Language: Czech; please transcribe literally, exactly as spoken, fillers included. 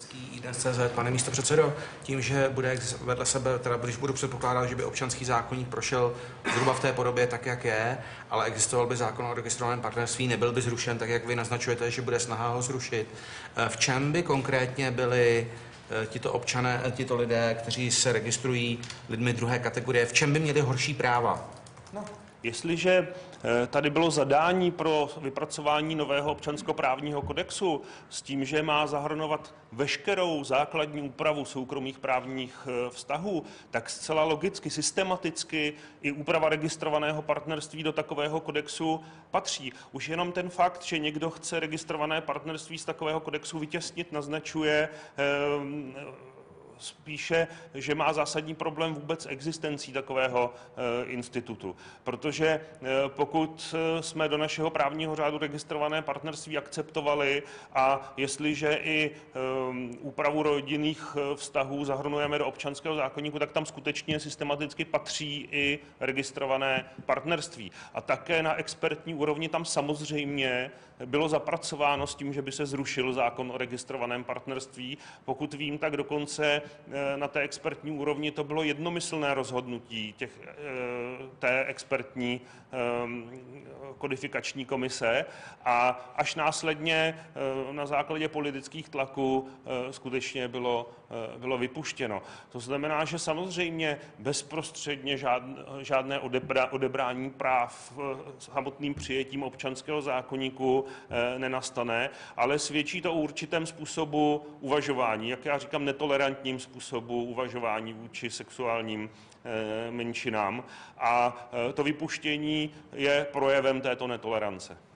Lecký, iDnes tečka cé zet. Pane místopředsedo, tím, že bude vedle sebe, teda když budu předpokládat, že by občanský zákoník prošel zhruba v té podobě tak, jak je, ale existoval by zákon o registrovaném partnerství, nebyl by zrušen, tak jak vy naznačujete, že bude snaha ho zrušit. V čem by konkrétně byli tito občané, tito lidé, kteří se registrují lidmi druhé kategorie, v čem by měli horší práva? No, jestliže tady bylo zadání pro vypracování nového občanskoprávního kodexu s tím, že má zahrnovat veškerou základní úpravu soukromých právních vztahů, tak zcela logicky, systematicky i úprava registrovaného partnerství do takového kodexu patří. Už jenom ten fakt, že někdo chce registrované partnerství z takového kodexu vytěsnit, naznačuje eh, spíše, že má zásadní problém vůbec existencí takového e, institutu. Protože e, pokud jsme do našeho právního řádu registrované partnerství akceptovali a jestliže i e, úpravu rodinných vztahů zahrnujeme do občanského zákoníku, tak tam skutečně systematicky patří i registrované partnerství. A také na expertní úrovni tam samozřejmě bylo zapracováno s tím, že by se zrušil zákon o registrovaném partnerství. Pokud vím, tak dokonce na té expertní úrovni to bylo jednomyslné rozhodnutí těch, té expertní kodifikační komise a až následně na základě politických tlaků skutečně bylo, bylo vypuštěno. To znamená, že samozřejmě bezprostředně žádné odebra, odebrání práv samotným přijetím občanského zákoníku nenastane, ale svědčí to o určitém způsobu uvažování, jak já říkám, netolerantním způsobu uvažování vůči sexuálním menšinám a to vypuštění je projevem této netolerance.